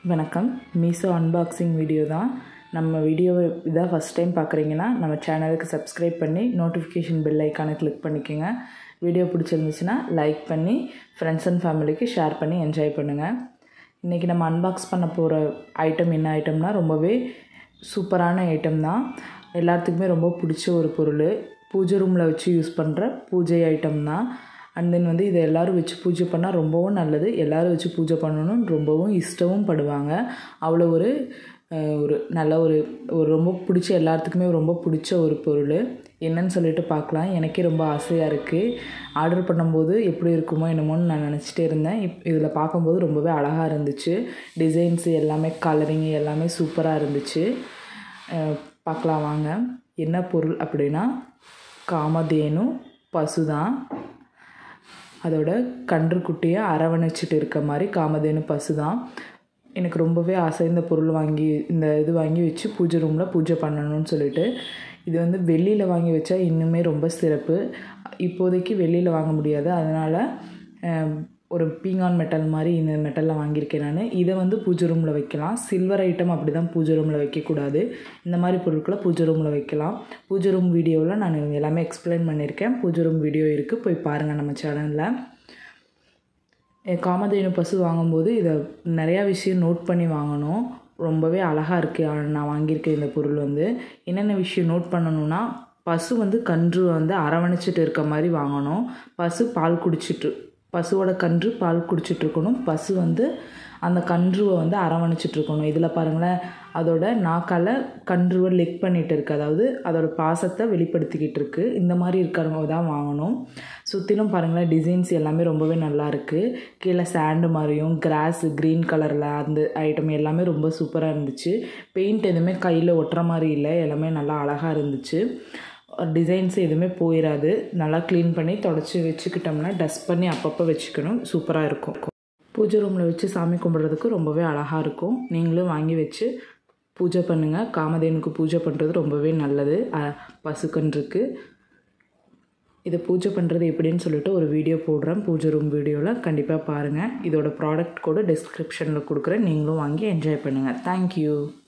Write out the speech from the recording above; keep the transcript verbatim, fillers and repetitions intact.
வணக்கம். Meesho unboxing video தான். நம்ம வீடியோவை இதான் ஃபஸ்ட் டைம் பார்க்குறீங்கன்னா நம்ம சேனலுக்கு சப்ஸ்கிரைப் பண்ணி நோட்டிஃபிகேஷன் பெல் ஐக்கானை கிளிக் பண்ணிக்கோங்க. வீடியோ பிடிச்சிருந்துச்சுன்னா லைக் பண்ணி ஃப்ரெண்ட்ஸ் அண்ட் ஃபேமிலிக்கு ஷேர் பண்ணி என்ஜாய் பண்ணுங்கள். இன்றைக்கி நம்ம அன்பாக்ஸ் பண்ண போகிற ஐட்டம் என்ன ஐட்டம்னா ரொம்பவே சூப்பரான ஐட்டம் தான். எல்லாத்துக்குமே ரொம்ப பிடிச்ச ஒரு பொருள். பூஜை ரூமில் வச்சு யூஸ் பண்ணுற பூஜை ஐட்டம் தான். அண்ட் தென் வந்து இதை எல்லோரும் வச்சு பூஜை பண்ணால் ரொம்பவும் நல்லது. எல்லோரும் வச்சு பூஜை பண்ணணும்னு ரொம்பவும் இஷ்டமும் படுவாங்க. அவ்வளோ ஒரு ஒரு நல்ல ஒரு ஒரு ரொம்ப பிடிச்ச எல்லாத்துக்குமே ரொம்ப பிடிச்ச ஒரு பொருள். என்னன்னு சொல்லிட்டு பார்க்கலாம். எனக்கே ரொம்ப ஆசையாக இருக்குது. ஆர்டர் பண்ணும்போது எப்படி இருக்குமோ என்னமோன்னு நான் நினச்சிட்டே இருந்தேன். இப் இதில் பார்க்கும்போது ரொம்பவே அழகாக இருந்துச்சு. டிசைன்ஸு எல்லாமே கலரிங்கு எல்லாமே சூப்பராக இருந்துச்சு. பார்க்கலாம் வாங்க. என்ன பொருள் அப்படின்னா காமதேனு பசு தான். அதோட கன்றுக்குட்டியை அரவணைச்சிட்டு இருக்க மாதிரி காமதேனு பசு தான். எனக்கு ரொம்பவே ஆசை இந்த பொருள் வாங்கி இந்த இது வாங்கி வச்சு பூஜை ரூமில் பூஜை பண்ணணும்னு சொல்லிட்டு. இது வந்து வெளியில் வாங்கி வச்சா இன்னுமே ரொம்ப சிறப்பு. இப்போதைக்கு வெளியில் வாங்க முடியாது. அதனால் ஒரு பீங்கான் மெட்டல் மாதிரி இந்த மெட்டலில் வாங்கியிருக்கேன் நான். இதை வந்து பூஜை ரூமில் வைக்கலாம். சில்வர் ஐட்டம் அப்படி தான் பூஜை ரூமில் வைக்கக்கூடாது. இந்த மாதிரி பொருட்களை பூஜை ரூமில் வைக்கலாம். பூஜை ரூம் வீடியோவில் நான் எல்லாமே எக்ஸ்பிளைன் பண்ணியிருக்கேன். பூஜை ரூம் வீடியோ இருக்குது, போய் பாருங்கள் நம்ம சேனலில். காமதேனு பசு வாங்கும்போது இதை நிறையா விஷயம் நோட் பண்ணி வாங்கணும். ரொம்பவே அழகாக இருக்குது நான் வாங்கியிருக்கேன் இந்த பொருள் வந்து. என்னென்ன விஷயம் நோட் பண்ணணுன்னா, பசு வந்து கன்று வந்து அரவணைச்சிட்டு இருக்க மாதிரி வாங்கணும். பசு பால் குடிச்சிட்டு பசுவோட கன்று பால் குடிச்சிட்ருக்கணும். பசு வந்து அந்த கன்றுவை வந்து அரவணைச்சிட்ருக்கணும். இதில் பாருங்களேன், அதோட நாக்கால் கன்றுவை லெக் பண்ணிகிட்டு இருக்குது. அதாவது அதோட பாசத்தை வெளிப்படுத்திக்கிட்டு இருக்குது. இந்த மாதிரி இருக்கிறவங்க தான் வாங்கணும். சுற்றிலும் பாருங்களேன், டிசைன்ஸ் எல்லாமே ரொம்பவே நல்லா இருக்குது. கீழே சாண்டு மாதிரியும் கிராஸு க்ரீன் கலரில் அந்த ஐட்டம் எல்லாமே ரொம்ப சூப்பராக இருந்துச்சு. பெயிண்ட் எதுவுமே கையில் ஒட்டுற மாதிரி இல்லை. எல்லாமே நல்லா அழகாக இருந்துச்சு. டிசைன்ஸ் எதுவுமே போயிடாது. நல்லா க்ளீன் பண்ணி தொடச்சி வச்சுக்கிட்டோம்னா டஸ்ட் பண்ணி அப்பப்போ வச்சுக்கணும். சூப்பராக இருக்கும். பூஜை ரூமில் வச்சு சாமி கும்பிட்றதுக்கு ரொம்பவே அழகாக இருக்கும். நீங்களும் வாங்கி வச்சு பூஜை பண்ணுங்கள். காமதேனுக்கு பூஜை பண்ணுறது ரொம்பவே நல்லது. பசுக்கன்றுக்கு இதை பூஜை பண்ணுறது எப்படின்னு சொல்லிட்டு ஒரு வீடியோ போடுறேன். பூஜை ரூம் வீடியோவில் கண்டிப்பாக பாருங்கள். இதோட ப்ராடக்ட் கூட டிஸ்கிரிப்ஷனில் கொடுக்குறேன். நீங்களும் வாங்கி என்ஜாய் பண்ணுங்கள். தேங்க்யூ.